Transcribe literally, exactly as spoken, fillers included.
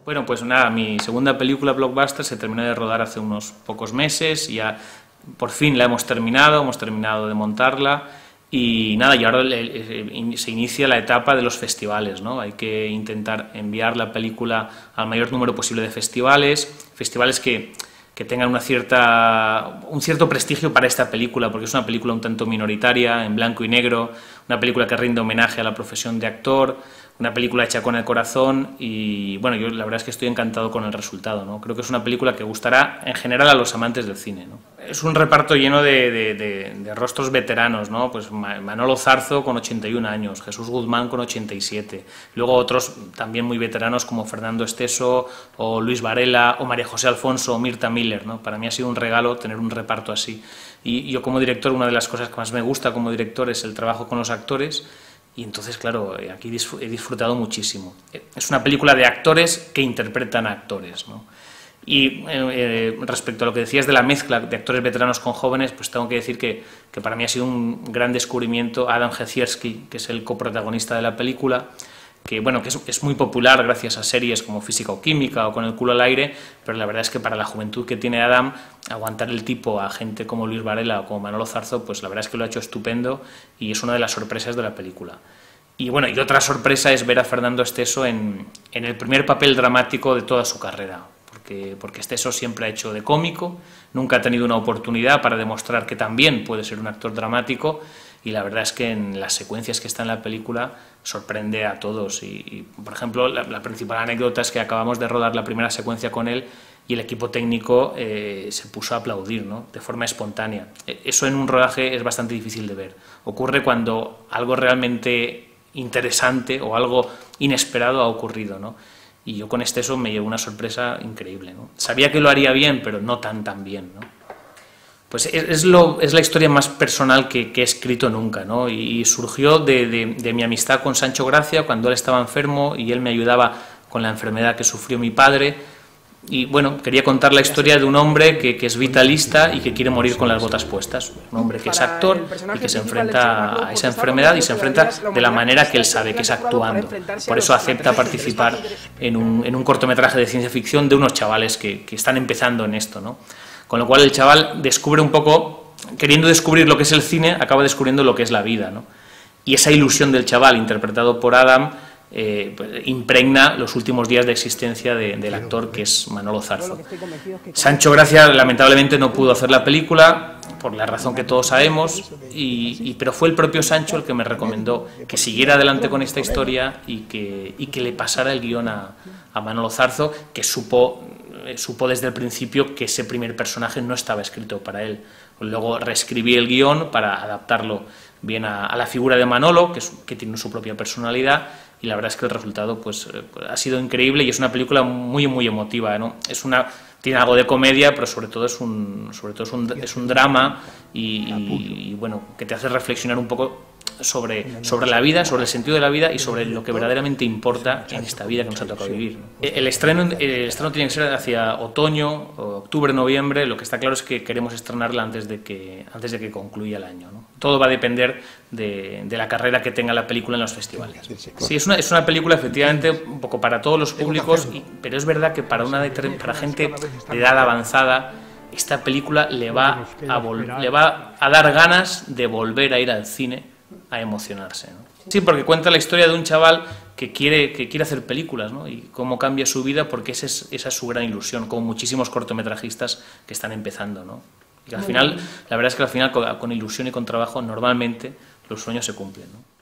Bueno, pues nada, mi segunda película blockbuster se terminó de rodar hace unos pocos meses y ya por fin la hemos terminado, hemos terminado de montarla y nada, y ahora se inicia la etapa de los festivales, ¿no? Hay que intentar enviar la película al mayor número posible de festivales, festivales que, que tengan una cierta, un cierto prestigio para esta película, porque es una película un tanto minoritaria, en blanco y negro, una película que rinde homenaje a la profesión de actor, una película hecha con el corazón y bueno, yo la verdad es que estoy encantado con el resultado, ¿no? Creo que es una película que gustará en general a los amantes del cine, ¿no? Es un reparto lleno de, de, de, de rostros veteranos, ¿no? Pues Manolo Zarzo con ochenta y un años, Jesús Guzmán con ochenta y siete, luego otros también muy veteranos como Fernando Esteso o Luis Varela o María José Alfonso o Mirta Miller, ¿no? Para mí ha sido un regalo tener un reparto así y yo como director, una de las cosas que más me gusta como director es el trabajo con los actores. Y entonces, claro, aquí he disfrutado muchísimo. Es una película de actores que interpretan a actores, ¿no? Y eh, respecto a lo que decías de la mezcla de actores veteranos con jóvenes, pues tengo que decir que, que para mí ha sido un gran descubrimiento Adam Jezierski, que es el coprotagonista de la película, que bueno, que es, es muy popular gracias a series como Física o Química o Con el culo al aire, pero la verdad es que para la juventud que tiene Adam, aguantar el tipo a gente como Luis Varela o como Manolo Zarzo, pues la verdad es que lo ha hecho estupendo y es una de las sorpresas de la película. Y bueno, y otra sorpresa es ver a Fernando Esteso en, en el primer papel dramático de toda su carrera, porque, porque Esteso siempre ha hecho de cómico, nunca ha tenido una oportunidad para demostrar que también puede ser un actor dramático, y la verdad es que en las secuencias que está en la película sorprende a todos. Y, y por ejemplo, la, la principal anécdota es que acabamos de rodar la primera secuencia con él y el equipo técnico eh, se puso a aplaudir, ¿no? De forma espontánea. Eso en un rodaje es bastante difícil de ver. Ocurre cuando algo realmente interesante o algo inesperado ha ocurrido, ¿no? Y yo con Esteso me llevo una sorpresa increíble, ¿no? Sabía que lo haría bien, pero no tan tan bien, ¿no? Pues es, lo, es la historia más personal que, que he escrito nunca, ¿no? Y, y surgió de, de, de mi amistad con Sancho Gracia cuando él estaba enfermo y él me ayudaba con la enfermedad que sufrió mi padre. Y bueno, quería contar la historia de un hombre que, que es vitalista y que quiere morir con las botas puestas. Un hombre que es actor y que se enfrenta a esa enfermedad y se enfrenta de la manera que él sabe, que es actuando. Por eso acepta participar en un, en un cortometraje de ciencia ficción de unos chavales que, que están empezando en esto, ¿no? Con lo cual el chaval descubre un poco, queriendo descubrir lo que es el cine, acaba descubriendo lo que es la vida, ¿no? Y esa ilusión del chaval, interpretado por Adam, eh, pues, impregna los últimos días de existencia de, del actor, que es Manolo Zarzo. Sancho Gracia lamentablemente no pudo hacer la película, por la razón que todos sabemos, y, y, pero fue el propio Sancho el que me recomendó que siguiera adelante con esta historia y que, y que le pasara el guión a, a Manolo Zarzo, que supo... supo desde el principio que ese primer personaje no estaba escrito para él. Luego reescribí el guión para adaptarlo bien a, a la figura de Manolo, que, es, que tiene su propia personalidad, y la verdad es que el resultado pues, ha sido increíble y es una película muy muy emotiva, ¿no? Es una, tiene algo de comedia, pero sobre todo es un, sobre todo es un, es un drama y, y, y bueno, que te hace reflexionar un poco sobre, sobre la vida, sobre el sentido de la vida y sobre lo que verdaderamente importa en esta vida que nos ha tocado vivir, ¿no? El estreno, el estreno tiene que ser hacia otoño, octubre, noviembre. Lo que está claro es que queremos estrenarla antes de que, antes de que concluya el año, ¿no? Todo va a depender de, de la carrera que tenga la película en los festivales. Sí, es una, es una película efectivamente un poco para todos los públicos, y, pero es verdad que para, una de, para gente de edad avanzada esta película le va, a vol, le va a dar ganas de volver a ir al cine a emocionarse, ¿no? Sí, porque cuenta la historia de un chaval que quiere, que quiere hacer películas, ¿no? Y cómo cambia su vida, porque esa es, esa es su gran ilusión, como muchísimos cortometrajistas que están empezando, ¿no? Y al final, la verdad es que al final con, con ilusión y con trabajo normalmente los sueños se cumplen, ¿no?